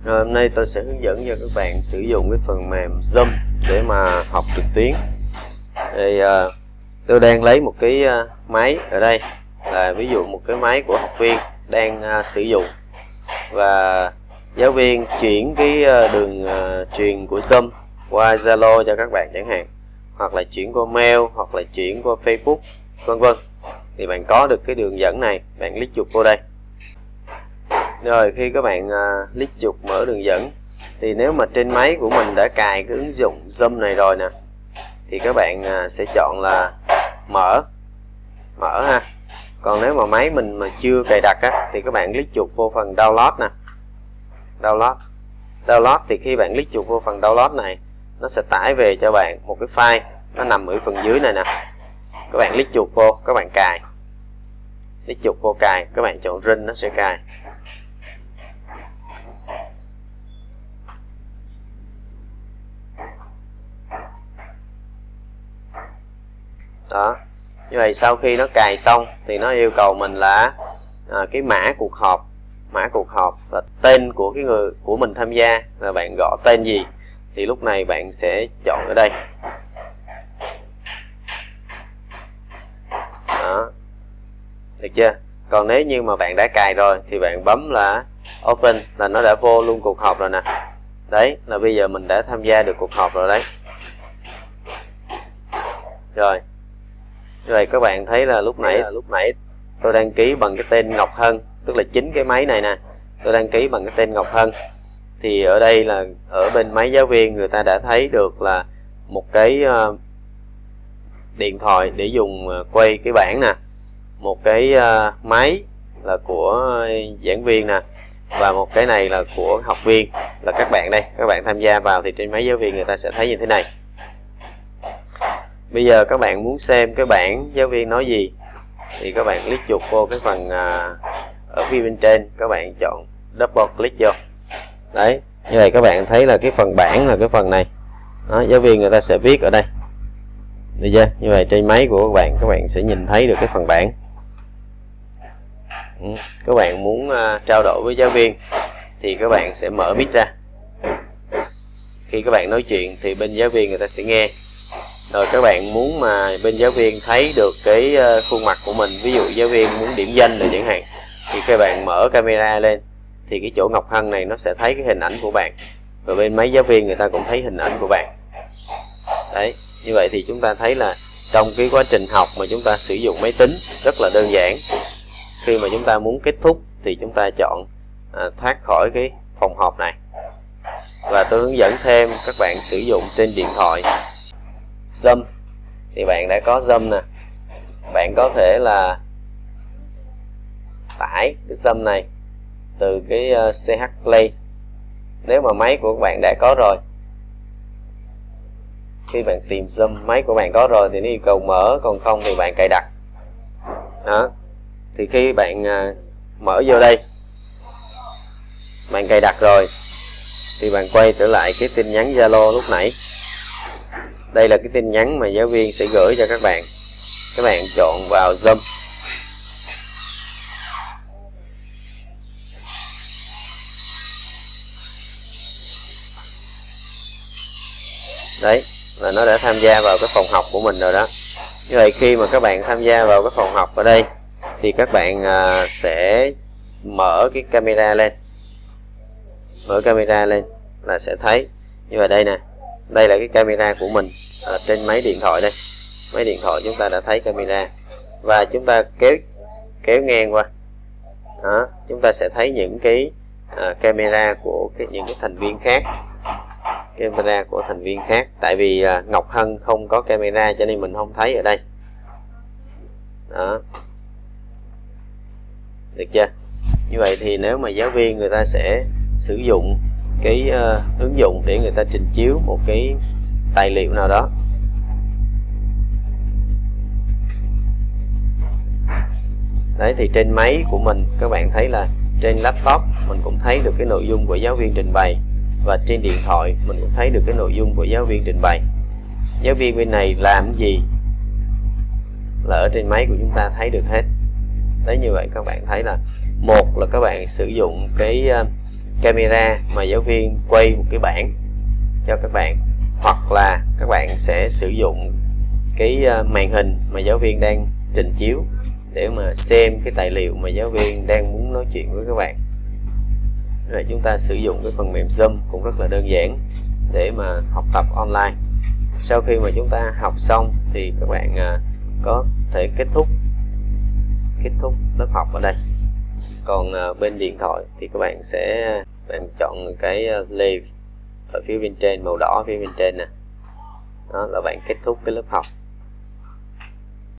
Hôm nay tôi sẽ hướng dẫn cho các bạn sử dụng cái phần mềm Zoom để mà học trực tuyến. Thì tôi đang lấy một cái máy ở đây, là ví dụ một cái máy của học viên đang sử dụng, và giáo viên chuyển cái đường truyền của Zoom qua Zalo cho các bạn chẳng hạn, hoặc là chuyển qua mail, hoặc là chuyển qua Facebook, vân vân. Thì bạn có được cái đường dẫn này, bạn click chuột vô đây. Rồi khi các bạn click chuột mở đường dẫn, thì nếu mà trên máy của mình đã cài cái ứng dụng Zoom này rồi nè, thì các bạn sẽ chọn là mở ha. Còn nếu mà máy mình mà chưa cài đặt á, thì các bạn click chuột vô phần download nè. Download thì khi bạn click chuột vô phần download này, nó sẽ tải về cho bạn một cái file, nó nằm ở phần dưới này nè. Các bạn click chuột vô, các bạn cài. Click chuột vô cài, các bạn chọn run, nó sẽ cài. Đó. Như vậy sau khi nó cài xong thì nó yêu cầu mình là cái mã cuộc họp và tên của cái người của mình tham gia, là bạn gõ tên gì, thì lúc này bạn sẽ chọn ở đây. Đó. Được chưa? Còn nếu như mà bạn đã cài rồi thì bạn bấm là open, là nó đã vô luôn cuộc họp rồi nè. Đấy, là bây giờ mình đã tham gia được cuộc họp rồi đấy. Rồi. Rồi các bạn thấy là lúc nãy tôi đăng ký bằng cái tên Ngọc Hân, tức là chính cái máy này nè, tôi đăng ký bằng cái tên Ngọc Hân. Thì ở đây là ở bên máy giáo viên người ta đã thấy được là một cái điện thoại để dùng quay cái bảng nè, một cái máy là của giảng viên nè, và một cái này là của học viên, là các bạn đây. Các bạn tham gia vào thì trên máy giáo viên người ta sẽ thấy như thế này. Bây giờ các bạn muốn xem cái bảng giáo viên nói gì thì các bạn click chuột vô cái phần ở phía bên trên, các bạn chọn double click vô. Đấy, như vậy các bạn thấy là cái phần bảng là cái phần này. Đó, giáo viên người ta sẽ viết ở đây. Được chưa? Như vậy trên máy của các bạn sẽ nhìn thấy được cái phần bảng. Các bạn muốn trao đổi với giáo viên thì các bạn sẽ mở mic ra. Khi các bạn nói chuyện thì bên giáo viên người ta sẽ nghe. Rồi các bạn muốn mà bên giáo viên thấy được cái khuôn mặt của mình, ví dụ giáo viên muốn điểm danh rồi chẳng hạn, thì các bạn mở camera lên thì cái chỗ Ngọc Hân này nó sẽ thấy cái hình ảnh của bạn, và bên máy giáo viên người ta cũng thấy hình ảnh của bạn. Đấy, như vậy thì chúng ta thấy là trong cái quá trình học mà chúng ta sử dụng máy tính rất là đơn giản. Khi mà chúng ta muốn kết thúc thì chúng ta chọn thoát khỏi cái phòng họp này. Và tôi hướng dẫn thêm các bạn sử dụng trên điện thoại Zoom. Thì bạn đã có Zoom nè, bạn có thể là tải cái Zoom này từ cái CH Play. Nếu mà máy của các bạn đã có rồi, khi bạn tìm Zoom, máy của bạn có rồi thì nó yêu cầu mở, còn không thì bạn cài đặt. Đó. Thì khi bạn mở vô đây, bạn cài đặt rồi thì bạn quay trở lại cái tin nhắn Zalo lúc nãy. Đây là cái tin nhắn mà giáo viên sẽ gửi cho các bạn. Các bạn chọn vào Zoom. Đấy, là nó đã tham gia vào cái phòng học của mình rồi đó. Như vậy khi mà các bạn tham gia vào cái phòng học ở đây thì các bạn sẽ mở cái camera lên. Mở camera lên là sẽ thấy. Như vậy đây nè, đây là cái camera của mình trên máy điện thoại đây. Máy điện thoại chúng ta đã thấy camera, và chúng ta kéo ngang qua. Đó, chúng ta sẽ thấy những cái camera của những cái thành viên khác. Camera của thành viên khác. Tại vì Ngọc Hân không có camera cho nên mình không thấy ở đây. Đó. Được chưa? Như vậy thì nếu mà giáo viên người ta sẽ sử dụng cái ứng dụng để người ta trình chiếu một cái tài liệu nào đó. Đấy, thì trên máy của mình các bạn thấy là trên laptop mình cũng thấy được cái nội dung của giáo viên trình bày, và trên điện thoại mình cũng thấy được cái nội dung của giáo viên trình bày. Giáo viên bên này làm gì là ở trên máy của chúng ta thấy được hết. Đấy, như vậy các bạn thấy là một là các bạn sử dụng cái camera mà giáo viên quay một cái bảng cho các bạn, hoặc là các bạn sẽ sử dụng cái màn hình mà giáo viên đang trình chiếu để mà xem cái tài liệu mà giáo viên đang muốn nói chuyện với các bạn. Rồi chúng ta sử dụng cái phần mềm Zoom cũng rất là đơn giản để mà học tập online. Sau khi mà chúng ta học xong thì các bạn có thể kết thúc lớp học ở đây. Còn bên điện thoại thì các bạn sẽ chọn cái leave ở phía bên trên, màu đỏ phía bên trên nè, đó là bạn kết thúc cái lớp học.